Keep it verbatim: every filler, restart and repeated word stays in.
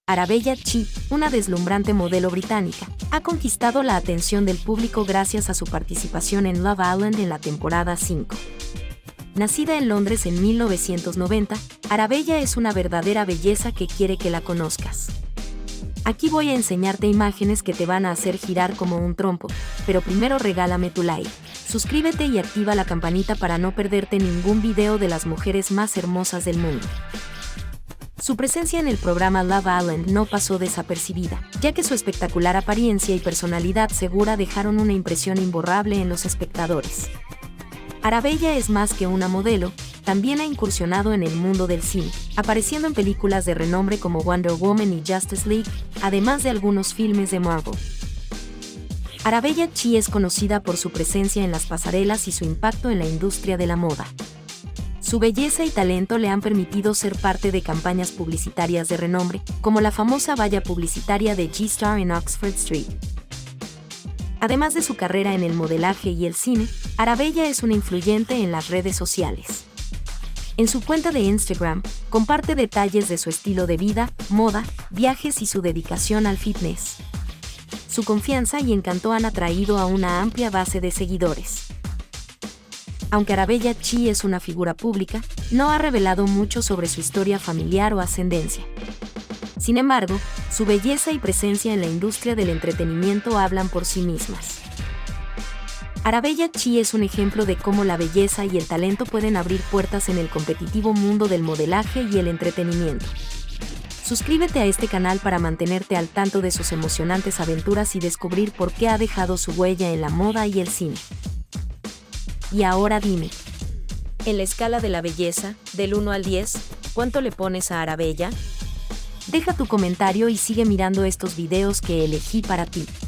Arabella Chi, una deslumbrante modelo británica, ha conquistado la atención del público gracias a su participación en Love Island en la temporada cinco. Nacida en Londres en mil novecientos noventa, Arabella es una verdadera belleza que quiere que la conozcas. Aquí voy a enseñarte imágenes que te van a hacer girar como un trompo, pero primero regálame tu like, suscríbete y activa la campanita para no perderte ningún video de las mujeres más hermosas del mundo. Su presencia en el programa Love Island no pasó desapercibida, ya que su espectacular apariencia y personalidad segura dejaron una impresión imborrable en los espectadores. Arabella es más que una modelo, también ha incursionado en el mundo del cine, apareciendo en películas de renombre como Wonder Woman y Justice League, además de algunos filmes de Marvel. Arabella Chi es conocida por su presencia en las pasarelas y su impacto en la industria de la moda. Su belleza y talento le han permitido ser parte de campañas publicitarias de renombre, como la famosa valla publicitaria de G-Star en Oxford Street. Además de su carrera en el modelaje y el cine, Arabella es una influyente en las redes sociales. En su cuenta de Instagram, comparte detalles de su estilo de vida, moda, viajes y su dedicación al fitness. Su confianza y encanto han atraído a una amplia base de seguidores. Aunque Arabella Chi es una figura pública, no ha revelado mucho sobre su historia familiar o ascendencia. Sin embargo, su belleza y presencia en la industria del entretenimiento hablan por sí mismas. Arabella Chi es un ejemplo de cómo la belleza y el talento pueden abrir puertas en el competitivo mundo del modelaje y el entretenimiento. Suscríbete a este canal para mantenerte al tanto de sus emocionantes aventuras y descubrir por qué ha dejado su huella en la moda y el cine. Y ahora dime, en la escala de la belleza, del uno al diez, ¿cuánto le pones a Arabella? Deja tu comentario y sigue mirando estos videos que elegí para ti.